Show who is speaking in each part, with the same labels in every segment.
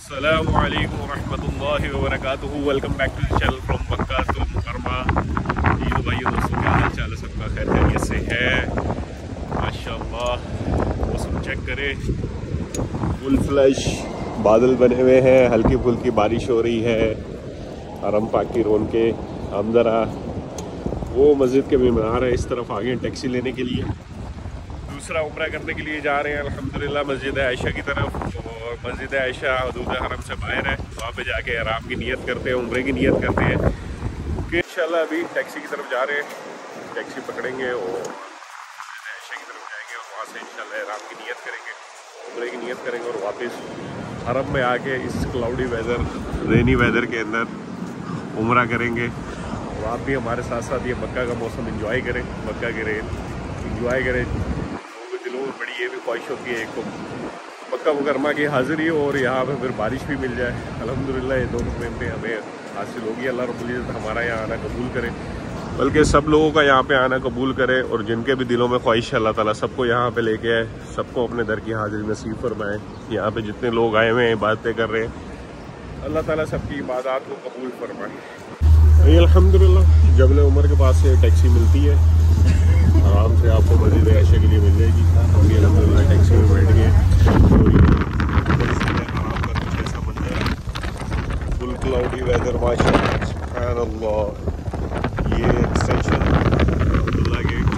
Speaker 1: अस्सलामुअलैकुम वरहमतुल्लाहि वबरकातुहू। Welcome back to the channel from Makkah to Mukarramah. जी तो भाइयों दोस्तों, क्या हाल चाल है? सबका खैर खैरियत से है माशाल्लाह। मौसम चेक करें, फुल फ्लैश बादल बने हुए हैं, हल्की फुल्की बारिश हो रही है। हरम पाक की रौनकें। हम ज़रा वो मस्जिद के मीनार है इस तरफ आगे टैक्सी लेने के लिए, दूसरा उम्रा करने के लिए जा रहे हैं अल्हम्दुलिल्लाह मस्जिद आयशा की तरफ। और मस्जिद आयशा हदूद हरम से बाहर है, वहाँ पे जाके आराम की नियत करते हैं, उम्रे की नियत करते हैं कि इंशाल्लाह अभी टैक्सी की तरफ जा रहे हैं। टैक्सी पकड़ेंगे और मस्जिद आयशा की तरफ जाएंगे और वहाँ से इंशाल्लाह आराम की नियत करेंगे, उम्रे की नियत करेंगे और वापस हरम में आके इस क्लाउडी वेदर, रेनी वेदर के अंदर उम्रा करेंगे। और आप भी हमारे साथ साथ ये मक्का का मौसम इंजॉय करें, मक्का के रेन इंजॉय करें। दिलों में बड़ी ये भी ख्वाहिश होती है एक तो मक्का मुकरमा की हाज़िरी और यहाँ पे फिर बारिश भी मिल जाए। अल्हम्दुलिल्लाह ये दोनों नेमतें हमें हासिल होगी। अल्लाह रब्बुल इज़्ज़त हमारा यहाँ आना कबूल करे, बल्कि सब लोगों का यहाँ पे आना कबूल करे। और जिनके भी दिलों में ख्वाहिश है अल्लाह ताला सबको यहाँ पे लेके आए, सबको अपने दर की हाज़िरी नसीब फरमाए। यहाँ पे जितने लोग आए हुए हैं इबादतें कर रहे हैं, अल्लाह ताला सबकी इबादत को कबूल फरमाए। अल्हम्दुलिल्लाह जबल उमर के पास से टैक्सी मिलती है, आराम से आपको मस्जिद आयशा के लिए मिल जाएगी। अभी अल्हम्दुलिल्लाह टैक्सी में बैठ गए और आराम का कुछ ऐसा मंजर है, फुल क्लाउडी वेदर माशाअल्लाह सुभान अल्लाह। ये एक्सटेंशन अब्दुल्ला गेट,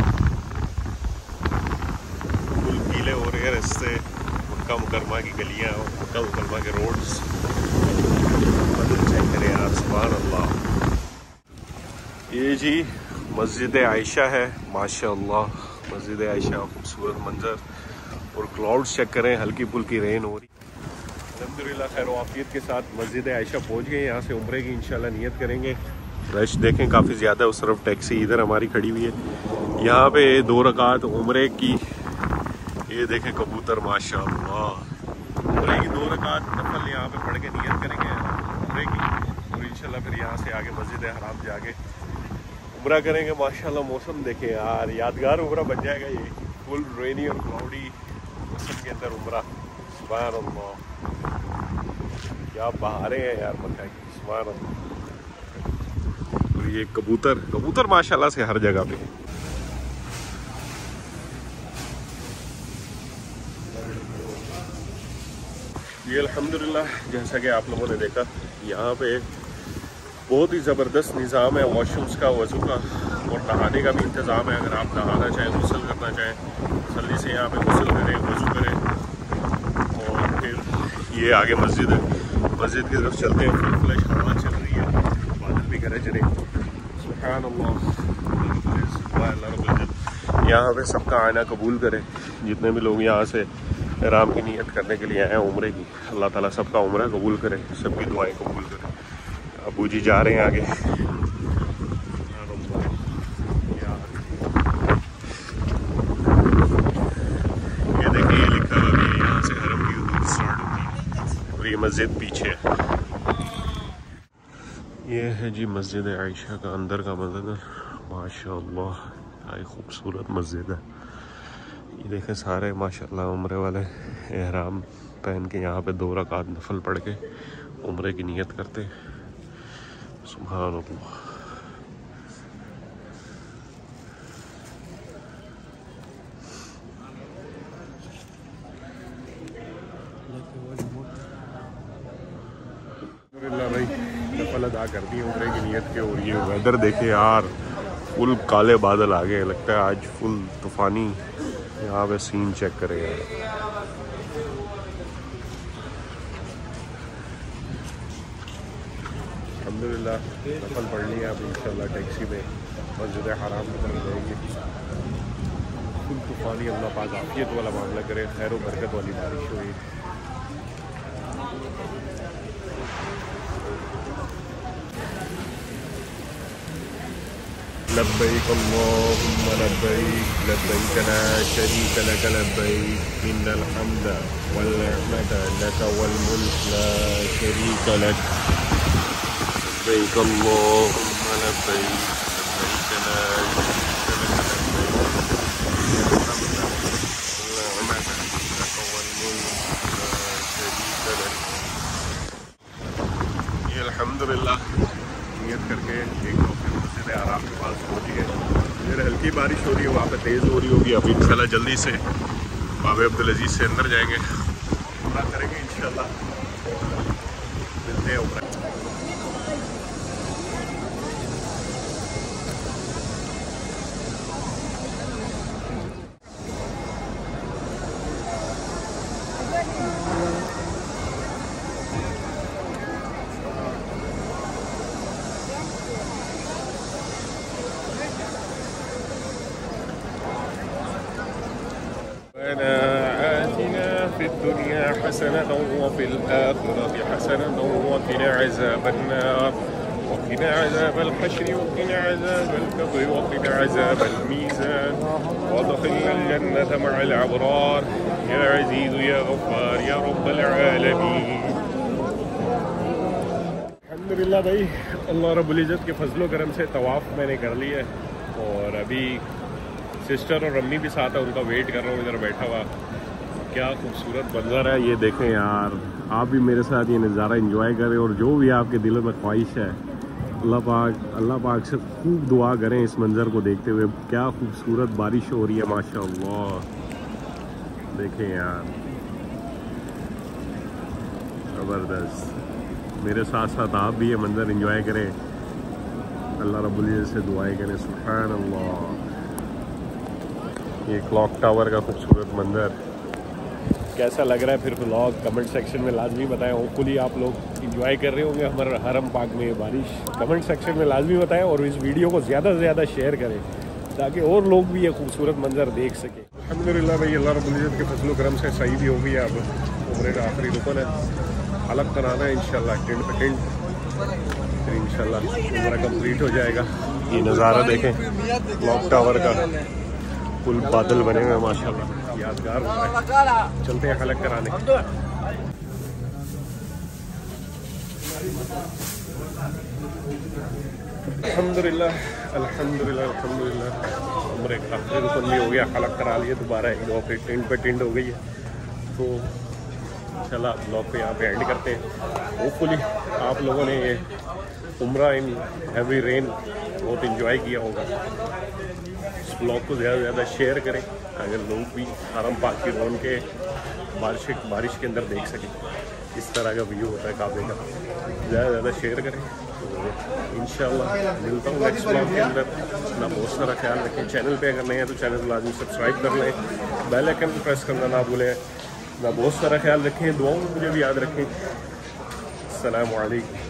Speaker 1: फुल गीले हो रहे हैं रास्ते, मक्का मुकरमा की गलियाँ और मक्का मुकरमा के रोड्स बदल चेक करें यार सुभान अल्लाह। ये जी मस्जिद आयशा है माशाअल्लाह, मस्जिद आयशा खूबसूरत मंजर और क्लाउड्स चेक करें, हल्की फुल्की रेन हो रही। अल्हम्दुलिल्लाह खैर आफियत के साथ मस्जिद आयशा पहुंच गए। यहाँ से उम्रे की इंशाल्लाह नियत करेंगे। रश देखें काफ़ी ज़्यादा, उस तरफ टैक्सी इधर हमारी खड़ी हुई है। यहाँ पे 2 रकात उम्रे की, ये देखें कबूतर माशाअल्लाह। उम्रे की 2 रकात नफल यहाँ पे पढ़ के नियत करेंगे उम्रे की और इंशाल्लाह फिर यहाँ से आगे मस्जिद हराम जाके उम्रा करेंगे। माशाल्लाह मौसम देखें यार, यादगार उम्रा बन जाएगा ये, फुल रेनी और क्लाउडी मौसम के अंदर उम्रा। सुभान अल्लाह, क्या बहारें हैं यार मक्का की, सुभान अल्लाह। और ये कबूतर माशाल्लाह से हर जगह पे। ये अल्हम्दुलिल्लाह जैसा कि आप लोगों ने देखा, यहाँ पे बहुत ही ज़बरदस्त निज़ाम है वॉशरूम्स का, वज़ू का और नहाने का भी इंतज़ाम है। अगर आप नहाना चाहें, गुस्ल करना चाहें, तसल्ली से यहाँ पे गुस्ल करें, वज़ू करें। और फिर ये आगे मस्जिद है, मस्जिद की तरफ चलते हैं। फुल फ्लैश हवा चल रही है, बादल भी गरज रहे। सुभान अल्लाह, यहाँ पे सबका आना कबूल करे। जितने भी लोग यहाँ से आराम की नियत करने के लिए आए हैं उम्रे की, अल्लाह ताला सबका उम्रा कबूल करे, सबकी दुआएं कबूल करे। अबू जी जा रहे हैं आगे। ये देखिए, ये लिखा हुआ है यहाँ से हरम की हदूद स्टार्ट होती है और ये मस्जिद पीछे है। ये है जी मस्जिद आयशा का अंदर का मंजर माशाअल्लाह, क्या खूबसूरत मस्जिद है। ये देखें सारे माशाअल्लाह उम्रे वाले एहराम पहन के यहाँ पे 2 रकात नफल पढ़ के उम्रे की नियत करते। सुभान अल्लाह। भाई नफल अदा कर दी उम्रे की नियत के। और ये वेदर देखे यार, फुल काले बादल आ गए, लगता है आज फुल तूफानी। यहाँ पे सीन चेक करें यार, अल्हम्दुलिल्लाह नफल पढ़ लिया। अब इंशाल्लाह टैक्सी में मस्जिद हराम की तरफ जाएंगे। फुल तूफानी, अल्लाह पाक आफियत वाला मामला करे, खैर व बरकत वाली बारिश हुई। लब्बैक अल्लाहुम्मा लब्बैक, लब्बैक ला शरीक लक लब्बैक, इन्नल हम्दा वल निअमता लक वल मुल्क ला शरीक लक। लब्बैक अल्लाहुम्मा लब्बैक, लब्बैक ला शरीक लक लब्बैक, इन्नल हम्दा वल निअमता लक वल मुल्क ला शरीक लक। अल्हम्दुलिल्लाह नियत करके एक मस्जिद आराम के पास पहुँच गए। इधर हल्की बारिश हो रही है, वहाँ पे तेज़ हो रही होगी। अभी इंशाल्लाह जल्दी से बाबा अब्दुल अजीज़ से अंदर जाएंगे, उम्रा करेंगे इंशाल्लाह। मिलते हैं उम्रा। آتنا في الدنيا حسنة وفي الآخرة حسنة وقنا عذاب النار وقنا عذاب الحشر وقنا عذاب القبر وقنا عذاب الميزان وادخلنا الجنة مع الأبرار يا عزيز يا غفار يا رب العالمين। अल्हम्दुलिल्लाह भाई, अल्लाह रब्बुल इज़्ज़त के फजलो करम से तवाफ़ मैंने कर लिया है और अभी सिस्टर और अम्मी भी साथ है, उनका वेट कर रहा हूँ इधर बैठा हुआ। क्या खूबसूरत मंजर है ये देखें यार, आप भी मेरे साथ ये नज़ारा एंजॉय करें और जो भी आपके दिलों में ख्वाहिश है अल्लाह पाक से खूब दुआ करें इस मंज़र को देखते हुए। क्या खूबसूरत बारिश हो रही है माशाअल्लाह, देखें यार ज़बरदस्त। मेरे साथ साथ आप भी ये मंज़र एंजॉय करें, अल्लाह रब्बुल इज़्ज़त से दुआएं करें। सुभान अल्लाह, ये क्लॉक टावर का खूबसूरत मंजर कैसा लग रहा है फिर व्लॉग कमेंट सेक्शन में लाजमी बताएं। होपफुली आप लोग इंजॉय कर रहे होंगे हमारे हरम पाक में बारिश। कमेंट सेक्शन में लाजमी बताएं और इस वीडियो को ज़्यादा से ज़्यादा शेयर करें ताकि और लोग भी ये खूबसूरत मंजर देख सकें। अल्हम्दुलिल्लाह भाई, अल्लाह रब्बुल इज़्ज़त के फजल करम से सही भी हो गई है। अब उम्रे का आखिरी रुकन है, अलग कराना है इंशाल्लाह टेंट पे टेंट, फिर इंशाल्लाह उम्रा कंप्लीट हो जाएगा। ये नज़ारा देखें क्लॉक टावर का, फुल बादल बने हुए माशाल्लाह, यादगार हो रहा है। चलते हैं हलक कराने। अल्हम्दुलिल्लाह अल्हम्दुलिल्लाह अल्हम्दुलिल्लाह, उम्रे का आखिरी रुकन भी हो गया, हलक करा लिए दोबारा एक दो, फिर टेंट पे टेंट हो गई है। तो चला ब्लॉग पे यहाँ पे एंड करते हैं। होपफुली आप लोगों ने ये उम्रा इन हैवी रेन बहुत इंजॉय किया होगा। इस ब्लॉग को ज़्यादा से ज़्यादा शेयर करें अगर लोग भी हरम पाक की रौन के बारिश के अंदर देख सकें। इस तरह का व्यू होता है काबे का, ज़्यादा से ज़्यादा शेयर करें। तो इंशाल्लाह मिलता हूँ नेक्स्ट ब्लॉग के अंदर। अपना बहुत सारा ख्याल रखें। चैनल पे अगर नए हैं तो चैनल को लाजमी सब्सक्राइब कर लें, बेल आइकन प्रेस करना ना भूलें। अपना बहुत सारा ख्याल रखें, दुआओं में मुझे भी याद रखें। अस्सलामु अलैकुम।